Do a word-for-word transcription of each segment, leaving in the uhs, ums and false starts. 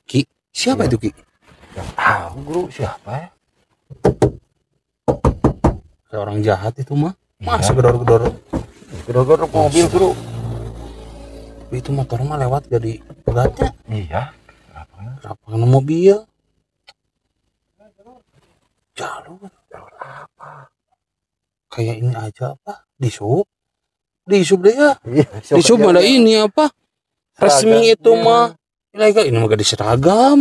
Ki, siapa Ya. itu Ki? Gak tahu guru siapa ya? Kayak orang jahat itu mah. Masa Iya. gedor-gedor. Gedor-gedor mobil guru. Itu motor mah lewat jadi pegatnya. Iya. Kenapa? Kenapa kena mobil? Jalur. Jalur apa? Kayak ini aja apa? Di sub. Di sub deh ya. Iya. Di sub ada ini apa? Resmi itu mah. Ilegal ini mah gak diseragam.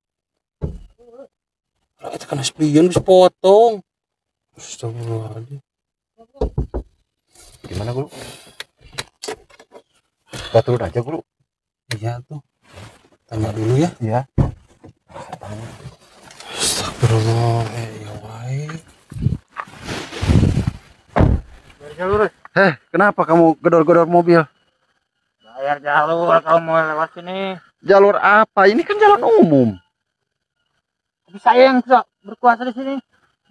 Lah itu kena spion bisa potong. Astagfirullahaladzim. Gimana guru? Kita turun aja guru. Iya tuh. Tanya dulu ya. Iya. Astagfirullah. Eh, ya wae. Jalur, Eh, kenapa kamu gedor-gedor mobil? bayar jalur kalau mau lewat sini. Jalur apa? Ini kan jalan umum. Tapi saya yang bisa berkuasa di sini.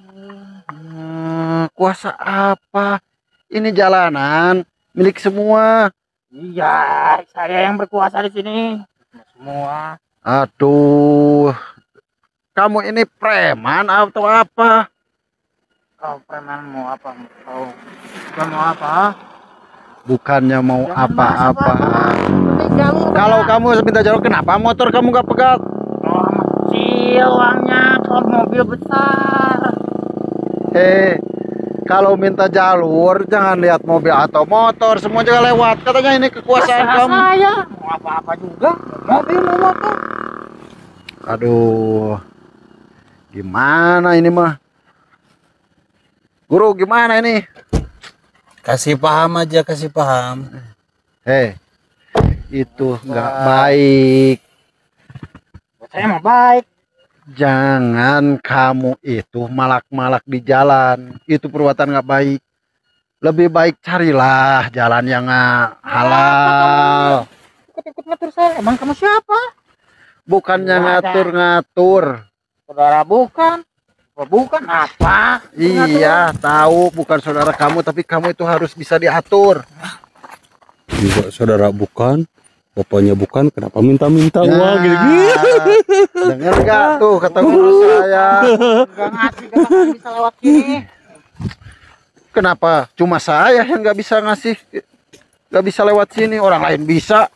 Hmm, kuasa apa? Ini jalanan milik semua. Iya, saya yang berkuasa di sini. Semua. Aduh. Kamu ini preman atau apa? Kau preman mau apa? Kau bukan mau apa? Bukannya mau Jangan apa-apa. Ini jalur. Kalau kamu minta jalur, kenapa motor kamu gak pegat? Oh, kecil uangnya, kalau mobil besar. Eh, kalau minta jalur jangan lihat mobil atau motor, semua juga lewat. Katanya ini kekuasaan Terserah kamu. saya mau apa-apa juga. Mobil mau motor. Aduh, gimana ini mah? Guru, gimana ini? Kasih paham aja, kasih paham. Hei, itu nggak baik. Saya mah baik. Jangan kamu itu malak-malak di jalan. Itu perbuatan nggak baik. Lebih baik carilah jalan yang ah, halal. Ikut-ikut ngatur saya. Emang kamu siapa? Bukannya Nggak ada. ngatur-ngatur. Saudara bukan. Oh, bukan apa? Iya, tahu bukan saudara kamu, tapi kamu itu harus bisa diatur. Juga saudara bukan, bapaknya bukan, kenapa minta-minta Nah, uang gitu? Dengar nggak tuh kata guru saya? Enggak ngasih, gak bakalan bisa lewat sini. Kenapa cuma saya yang nggak bisa ngasih, nggak bisa lewat sini, orang lain bisa.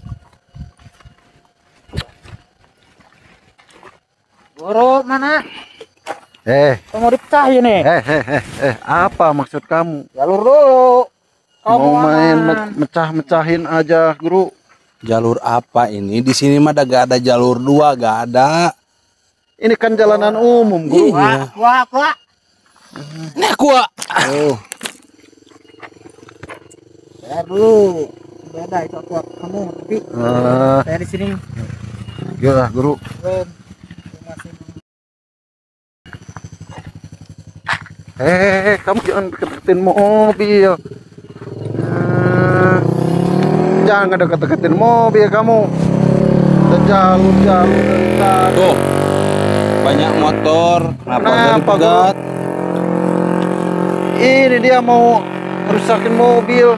Guru mana? Eh, Kamu mau dipecah ini? eh, eh, eh, eh, apa maksud kamu? Jalur dulu. Kau Mau main aman. me- mecah-mecahin aja, guru? Jalur apa ini? Di sini mah ada gak ada jalur dua, gak ada. Ini kan jalanan umum, guru. Iya. Wah, wah, wah. Ini aku. ah. Oh, Bayar dulu. Beda itu aku kamu, tapi eh, saya di sini. gila, guru. Belum. Masih. Eh, kamu jangan deket-deketin mobil. Eh, jangan deket-deketin mobil kamu. Ada jalur-jalur dari tadi. Tuh, banyak motor. Kenapa gak Kenapa, dipegat? Ini dia mau rusakin mobil.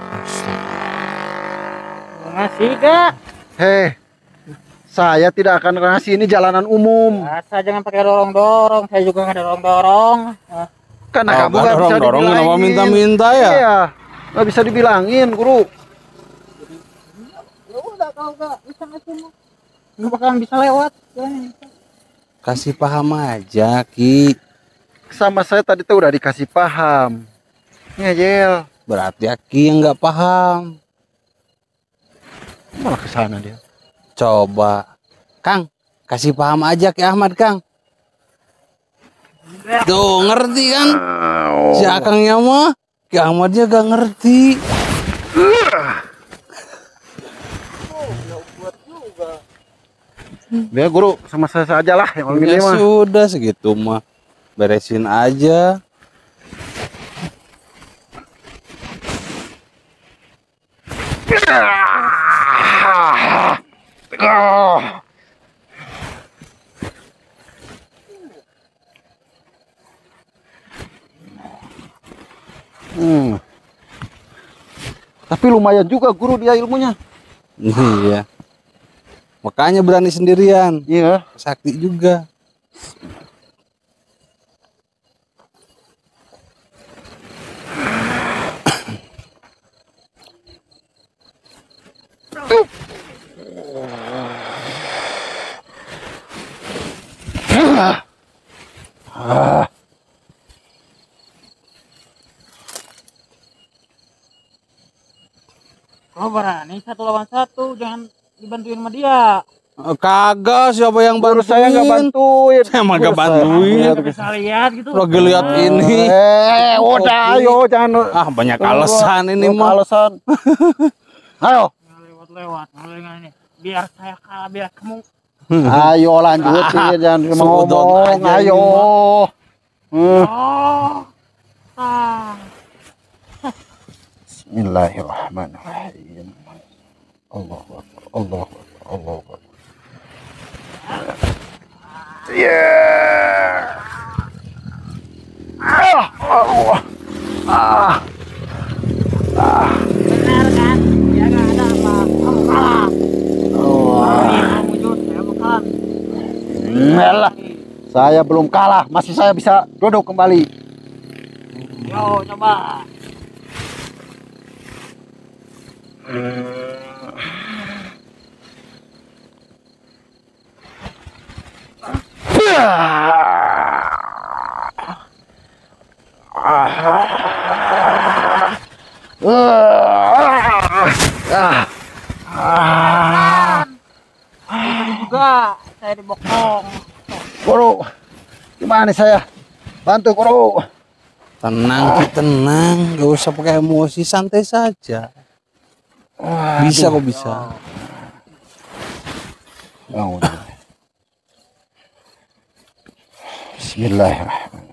Mau ngasih gak? Hei, saya tidak akan ngasih, ini jalanan umum. Masa jangan pakai dorong-dorong. Saya juga nggak dorong-dorong. Nah, Karena Oh, kamu nggak nggak bisa dorong-dorong, kenapa dibilangin. minta-minta ya? Iya, nggak bisa dibilangin, guru. ya udah kalau nggak bisa ngasih mah. Nggak bakalan bisa lewat. Kasih paham aja, Ki. Sama saya tadi tuh udah dikasih paham. Ngeyel, Berarti Ki yang nggak paham. malah ke sana dia. Coba, Kang, kasih paham aja ke Ahmad, Kang. Tuh, ngerti kan? Si Akangnya mah, ke Ahmadnya gak ngerti. Dia guru sama saya saja lah yang Ya ini mah. sudah segitu mah, beresin aja. Hmm. Tapi lumayan juga guru dia ilmunya. Iya. Makanya berani sendirian. Iya. Sakti juga. Ah. Kalau berani satu lawan satu, jangan dibantuin sama dia. Eh, Kagak, siapa yang Guru bantuin? saya nggak bantuin. Saya mah Guru nggak saya- bantuin. Iya, Nggak bisa lihat gitu. Lagi lihat ini. Eh, udah ayo jangan. Ah, banyak alasan ini Banyak mah. Alasan. Ayo, Nggak lewat-lewat, nggak dengan ini. Biar saya kalah, biar kamu. ayo lanjutin jangan cuma Seudon ngomong. aja ini Ayo. Hmm. Oh. Ah. Bismillahirrahmanirrahim. Allahu Akbar. Allahu Akbar. Allahu Akbar. Ya. Ah, Allah. Ah. Benar kan? Dia nggak ada apa. Kamu kalah. Oh. Ini kamu jut, saya bukan. Melah. Saya belum kalah, masih saya bisa duduk kembali. Yo, coba. Ini juga saya dibokong. Guru, gimana saya? Bantu guru. Tenang, Ki, tenang. Gak usah pakai emosi, santai saja. Bisa kok bisa. Oh, Bismillahirrahmanirrahim.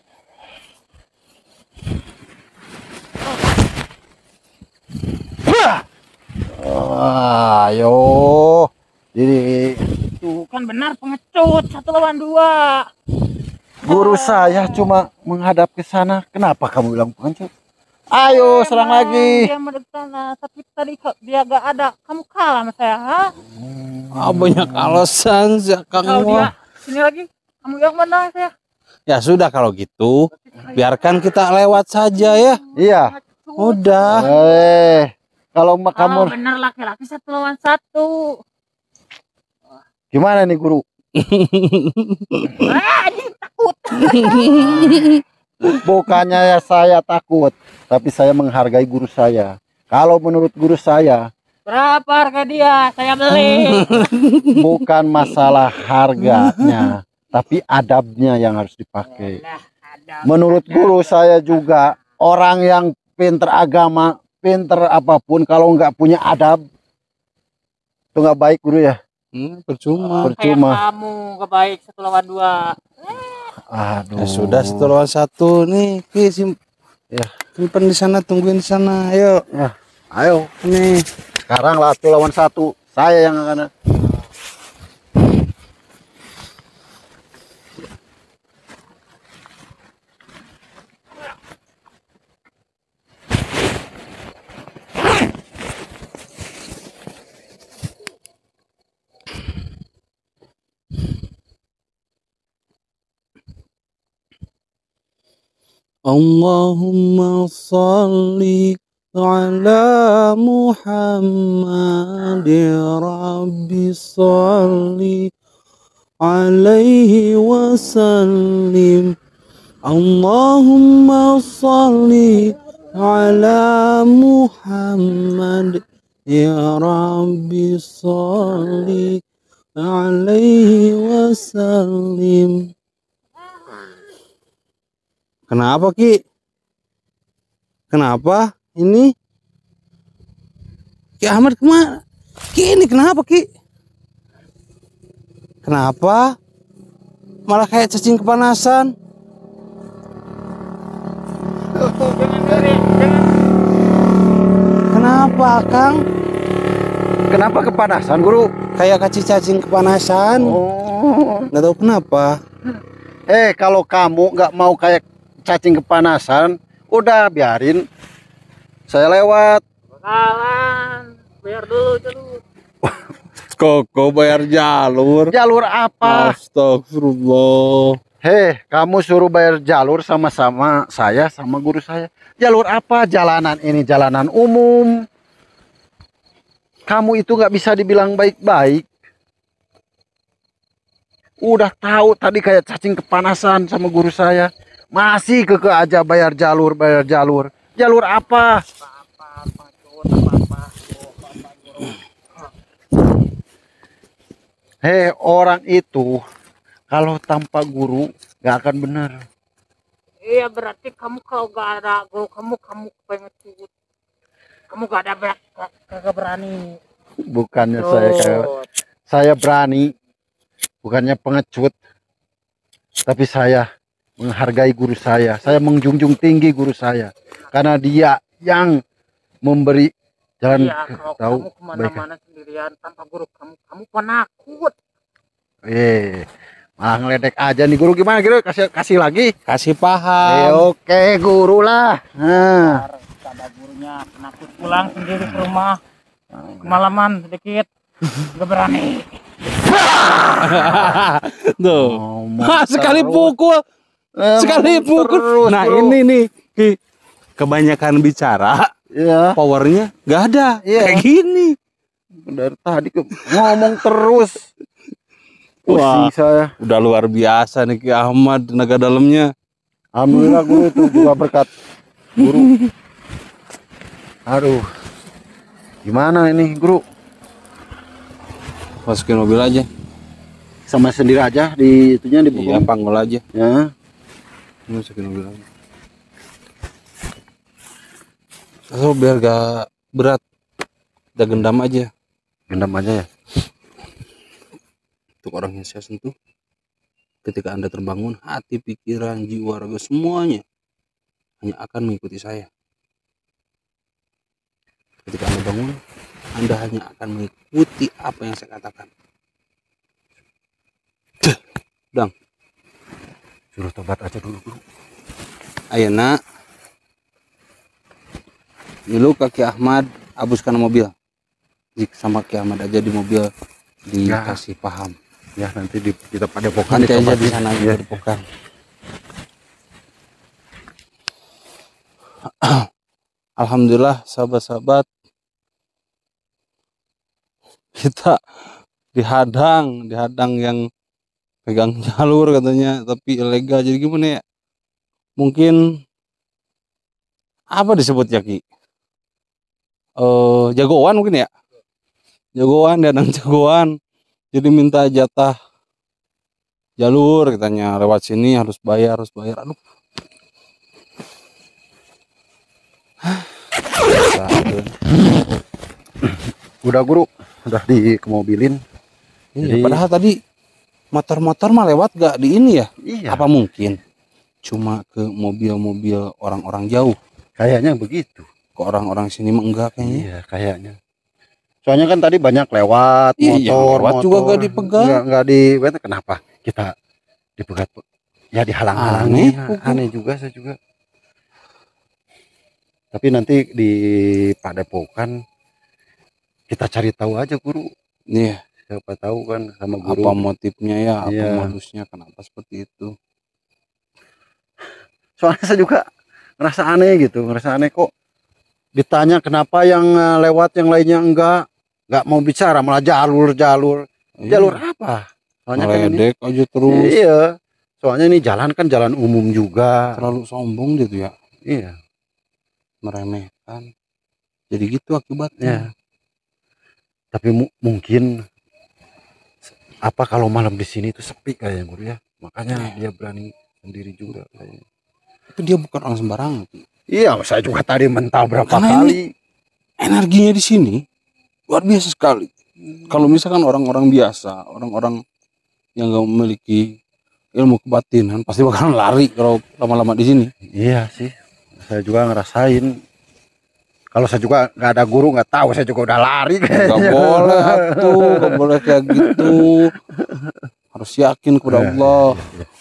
Ah, ayo. Jadi Tuh kan benar pengecut, satu lawan dua. guru saya cuma menghadap ke sana. Kenapa kamu bilang pengecut? Ayo serang Emang lagi. Dia mendekat sana, tapi tadi kok dia gak ada. Kamu kalah sama saya, ha? Ah, banyak alasan sih, Kang. Kalau dia Wah. sini lagi, kamu yang mana saya? Ya sudah kalau gitu, biarkan kita lewat saja ya. Iya. Udah. Eh, kalau ma- Kamu kamu benar laki-laki satu lawan satu. gimana nih guru? Ah, anjing, takut. Bukannya ya saya takut, tapi saya menghargai guru saya. Kalau menurut guru saya, Berapa harga dia? Saya beli. bukan masalah harganya, tapi adabnya yang harus dipakai. Lah, ada. Menurut guru saya juga, orang yang pinter agama, pinter apapun, kalau nggak punya adab, itu nggak baik guru ya. Hmm, percuma. Percuma. Kayak kamu gak baik satu lawan dua. Aduh. Ya sudah satu lawan satu nih, Ki, sim ya, simpan di sana, tungguin di sana. Ayo. Ya, ayo. Nih. Sekarang satu lawan satu, saya yang akan. Allahumma salli ala Muhammad Rabbi salli alaihi wasallim. Allahumma salli ala Muhammad ya Rabbi salli alaihi wasallim. Kenapa, Ki? Kenapa ini? Ki Ahmad kemana? Ki, ini kenapa, Ki? Kenapa? Malah kayak cacing kepanasan. Kenapa, Kang? Kenapa kepanasan guru? Kayak cacing kepanasan. Oh. Nggak tahu kenapa. Eh, kalau kamu nggak mau kayak cacing kepanasan, udah biarin saya lewat. Bakalan. Biar dulu dulu. Koko bayar jalur. Jalur apa? Astagfirullah. Heh, kamu suruh bayar jalur sama-sama saya sama guru saya. Jalur apa? Jalanan ini jalanan umum. Kamu itu nggak bisa dibilang baik-baik. Udah tahu tadi kayak cacing kepanasan sama guru saya. Masih keke aja bayar jalur, bayar jalur. Jalur apa? Hei, orang itu kalau tanpa guru nggak akan benar. Iya berarti kamu kalau gak ada guru kamu kamu pengecut. Kamu gak ada berak, kagak berani. Bukannya saya kayak Tuh. saya berani, bukannya pengecut, tapi saya menghargai guru saya. Saya menjunjung tinggi guru saya karena dia yang memberi jalan Iya, ke- kalau tahu kamu kebaikan. kemana-mana sendirian tanpa guru kamu kamu penakut. Eh, malah ngeledek aja nih guru. Gimana guru? Kasih kasih lagi. Kasih Eh, paham. oke guru lah. Nah, Ntar ada gurunya penakut pulang sendiri ke rumah kemalaman sedikit gak berani. Tuh. ngomong Hah, sekali terus. pukul, Eh, sekali ngomong pukul. terus, Nah, guru. ini nih, Ki. Kebanyakan bicara, Ya, powernya nggak ada. Iya. Kayak gini. dari tadi ke ngomong terus. Wah. Pusing saya. Udah luar biasa nih Ki Ahmad tenaga dalamnya. Alhamdulillah guru itu juga berkat guru. Aduh, gimana ini guru? Masukin mobil aja. Sama sendiri aja di itunya di Iya, buku. panggul aja. Ya, Masukin mobil aja. So, biar gak berat. Udah gendam aja. gendam aja ya. Untuk orang yang saya sentuh, ketika Anda terbangun, hati, pikiran, jiwa, raga, semuanya hanya akan mengikuti saya. Ketika Anda bangun, Anda hanya akan mengikuti apa yang saya katakan. Dang, Suruh tobat aja dulu guru. ayo nak. Dulu kaki Ahmad abuskan mobil. Jik sama Ki Ahmad aja di mobil dikasih paham. Ya nanti di, kita pada pokan Nanti aja di ditobatin. sana Ya. aja dipokan. Alhamdulillah sahabat-sahabat, kita dihadang, dihadang yang pegang jalur katanya, tapi ilegal. Jadi gimana ya? Mungkin apa disebut ya Ki? Eh, jagoan mungkin ya? Jagoan, dihadang jagoan. Jadi minta jatah jalur katanya, lewat sini harus bayar, harus bayar. Aduh. Udah guru, udah dikemobilin. Iya, Jadi- padahal tadi motor-motor mah lewat gak di ini ya? Iya. Apa mungkin cuma ke mobil-mobil orang-orang jauh? Kayaknya begitu. Ke orang-orang sini mah enggak kayaknya. Iya, kayaknya. Soalnya kan tadi banyak lewat Iya, motor, lewat motor. juga gak dipegang. Nggak, nggak di, kenapa kita dipegat? Ya dihalang-halangi. Aneh, Aneh, aneh juga saya juga. Tapi nanti di Padepokan kita cari tahu aja guru. Iya, Siapa tahu kan sama guru. apa motifnya ya, apa Iya. modusnya, kenapa seperti itu? Soalnya saya juga ngerasa aneh gitu, ngerasa aneh kok ditanya kenapa yang eh, lewat yang lainnya enggak enggak mau bicara, malah jalur-jalur. Jalur apa? Soalnya kan ini, Meledek aja terus, iya. Soalnya ini jalan kan jalan umum juga. terlalu sombong gitu ya, Iya, meremehkan. Jadi gitu ya. akibatnya. Tapi mu- mungkin apa kalau malam di sini itu sepi kayaknya guru ya. Makanya dia berani sendiri juga kayaknya. Itu dia bukan orang sembarangan. Ki. Iya, saya juga tadi mental berapa Karena kali. Energinya di sini luar biasa sekali. Kalau misalkan orang-orang biasa, orang-orang yang nggak memiliki ilmu kebatinan, pasti bakalan lari kalau lama-lama di sini. Iya sih, saya juga ngerasain. Kalau saya juga nggak ada guru, nggak tahu, saya juga udah lari Gak kayaknya. boleh tuh, gak boleh kayak gitu. Harus yakin kepada Iya, Allah.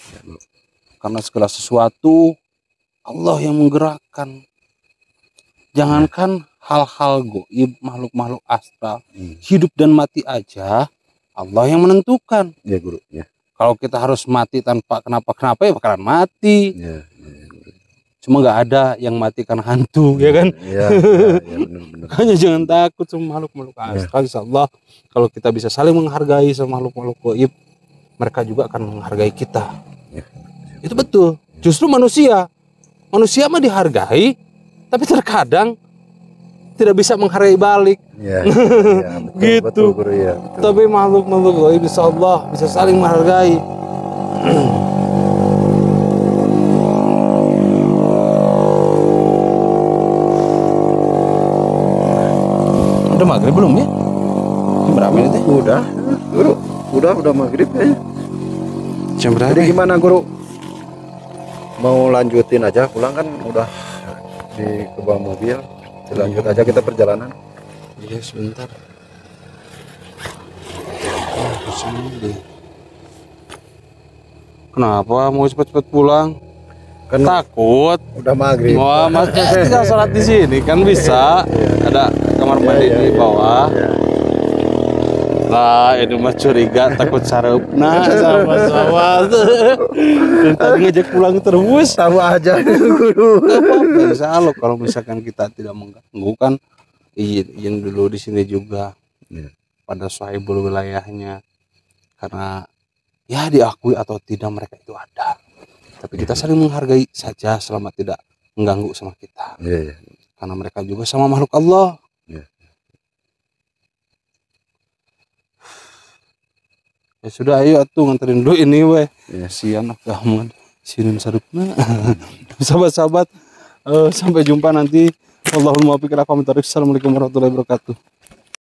Karena segala sesuatu Allah yang menggerakkan. Jangankan hal-hal goib, makhluk-makhluk astral, Hmm. hidup dan mati aja Allah yang menentukan. Ya guru. Ya. Kalau kita harus mati tanpa kenapa-kenapa ya bakalan mati. Ya. Cuma nggak ada yang mati karena hantu, ya kan? Ya. Ya, ya benar-benar. Makanya jangan takut sama makhluk-makhluk astral. Insya Allah kalau kita bisa saling menghargai sama makhluk-makhluk goib, mereka juga akan menghargai kita. Ya. Itu betul. Justru manusia, manusia mah dihargai, tapi terkadang tidak bisa menghargai balik. Ya. Ya, betul, Gitu. Betul, guru ya. Betul. Tapi makhluk-makhluk goib insya Allah bisa saling menghargai. Udah maghrib belum ya? Jam berapa ini teh? Udah, guru. Udah, udah maghrib ya. Jam berapa? Jadi gimana guru? Mau lanjutin aja pulang kan udah di ke bawah mobil. Lanjut aja kita perjalanan. Iya sebentar. Ah, pusing deh. Kenapa mau cepet-cepet pulang? Kan Takut. udah maghrib. Wah, mas tinggal sholat di sini kan bisa. Ada kamar mandi Iya, iya, di iya. bawah. Ya. Lah, itu mas curiga takut sarepna sama sawat. Dari tadi ngajak pulang terus. Tahu aja guru. Insya Allah kalau misalkan kita tidak mengganggu kan izin, izin dulu di sini juga Ya. pada sahibul wilayahnya, karena ya diakui atau tidak mereka itu ada, tapi kita saling menghargai saja selama tidak mengganggu sama kita, Iya, iya. karena mereka juga sama makhluk Allah. Ya. Ya sudah, ayo atuh nganterin dulu ini weh. Iya. Sian ah Ahmad sinin sarupna. Sahabat-sahabat, eh, sampai jumpa nanti. Allahumma wafiq ila aqwamit thoriq. Assalamualaikum warahmatullahi wabarakatuh.